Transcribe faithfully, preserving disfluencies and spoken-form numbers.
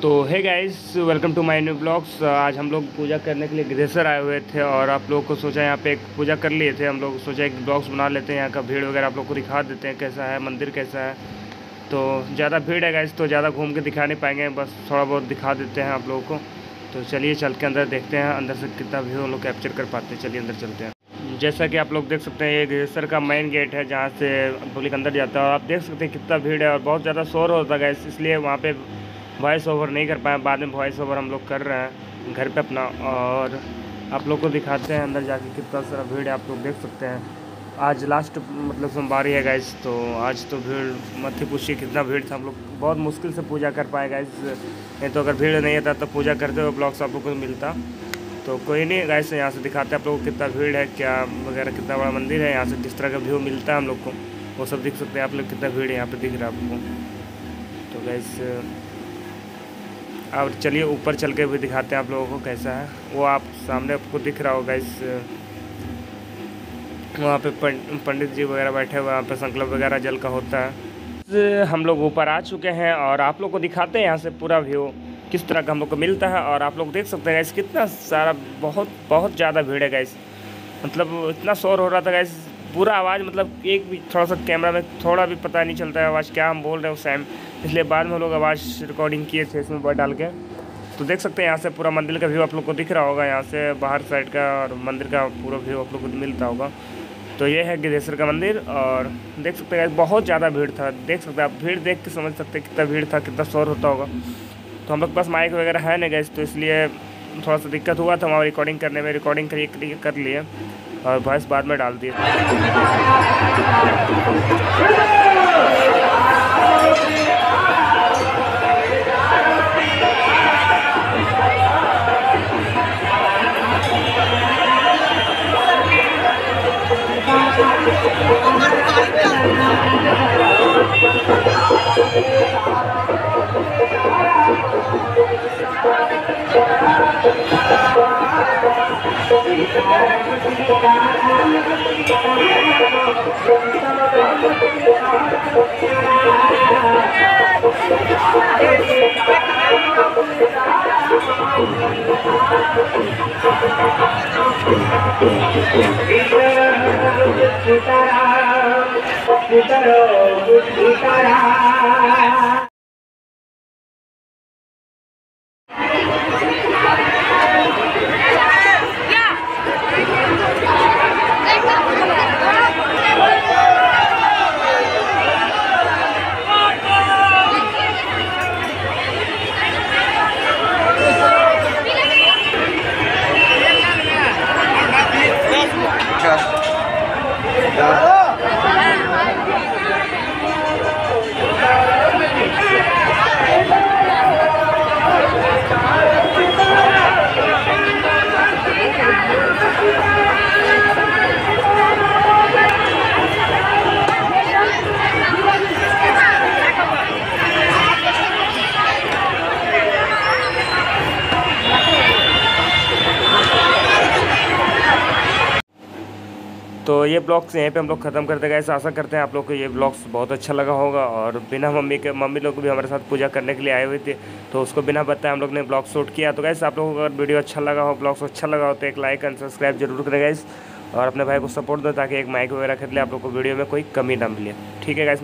तो है guys, welcome to my new blogs. आज हम लोग पूजा करने के लिए गिद्धेसर आए हुए थे और आप लोगों को सोचा यहाँ पे एक पूजा कर लिए थे। हम लोग सोचा एक ब्लॉग्स बना लेते हैं, यहाँ का भीड़ वगैरह आप लोग को दिखा देते हैं कैसा है, मंदिर कैसा है। तो ज़्यादा भीड़ है गाइस, तो ज़्यादा घूम के दिखा नहीं पाएंगे, बस थोड़ा बहुत दिखा देते हैं आप लोगों को। तो चलिए चल के अंदर देखते हैं अंदर से कितना व्यू हम लोग कैप्चर कर पाते हैं। चलिए अंदर चलते हैं। जैसा कि आप लोग देख सकते हैं, ये गिद्धेसर का मेन गेट है जहाँ से पब्लिक अंदर जाता है। और आप देख सकते हैं कितना भीड़ है और बहुत ज़्यादा शोर होता है गाइस, इसलिए वहाँ पे वॉइस ओवर नहीं कर पाए। बाद में वॉइस ओवर हम लोग कर रहे हैं घर पे अपना, और आप लोग को दिखाते हैं अंदर जाके कितना सारा भीड़ है। आप लोग देख सकते हैं आज लास्ट मतलब सोमवारी है गाइस, तो आज तो भीड़ मत ही पूछिए कितना भीड़ था। हम लोग बहुत मुश्किल से पूजा कर पाए गाइस, नहीं तो अगर भीड़ नहीं था तो पूजा करते हुए ब्लॉग्स आप लोग को मिलता। तो कोई नहीं गाइस, यहाँ से दिखाते हैं आप लोग को कितना भीड़ है, क्या वगैरह, कितना बड़ा मंदिर है, यहाँ से किस तरह का व्यू मिलता है हम लोग को, वो सब दिख सकते हैं आप लोग। कितना भीड़ है यहाँ पे दिख रहा है आपको। तो गाइस और चलिए ऊपर चल के भी दिखाते हैं आप लोगों को कैसा है। वो आप सामने आपको दिख रहा होगा इस, वहाँ पे पंडित जी वगैरह बैठे हुए, वहाँ पे संकल्प वगैरह जल का होता है। हम लोग ऊपर आ चुके हैं और आप लोग को दिखाते हैं यहाँ से पूरा व्यू किस तरह का हम लोग को मिलता है। और आप लोग देख सकते हैं गाइस कितना सारा, बहुत बहुत ज़्यादा भीड़ है गाइस। मतलब इतना शोर हो रहा था गाइस, पूरा आवाज़, मतलब एक भी थोड़ा सा कैमरा में थोड़ा भी पता नहीं चलता है आवाज़ क्या हम बोल रहे हैं उस टाइम, इसलिए बाद में हम लोग आवाज़ रिकॉर्डिंग किए थे इसमें बॉय डाल के। तो देख सकते हैं यहाँ से पूरा मंदिर का व्यू आप लोग को दिख रहा होगा, यहाँ से बाहर साइड का और मंदिर का पूरा व्यू आप लोग को मिलता होगा। तो ये है गिद्धेसर का मंदिर और देख सकते हैं बहुत ज़्यादा भीड़ था। देख सकते हैं आप, भीड़ देख के समझ सकते हैं कितना भीड़ था, कितना शोर होता होगा। तो हम लोग के पास माइक वगैरह है नहीं गैस, तो इसलिए थोड़ा सा दिक्कत हुआ था हमारी रिकॉर्डिंग करने में। रिकॉर्डिंग करिए कर लिए और वॉइस बाद में डाल दिए। तो ये ब्लॉग्स यहीं पे हम लोग ख़त्म करते गए। आशा करते हैं आप लोग को ये ब्लॉग्स बहुत अच्छा लगा होगा। और बिना मम्मी के, मम्मी लोग भी हमारे साथ पूजा करने के लिए आए हुए थे, तो उसको बिना बताए हम लोग ने ब्लॉग शूट किया। तो गैस आप लोगों को अगर वीडियो अच्छा लगा हो, ब्लॉग्स अच्छा लगा हो, तो एक लाइक एंड सब्सक्राइब जरूर करें गैस, और अपने भाई को सपोर्ट दो ताकि एक माइक वगैरह खरीद ले, आप लोग को वीडियो में कोई कमी ना मिले। ठीक है गैस।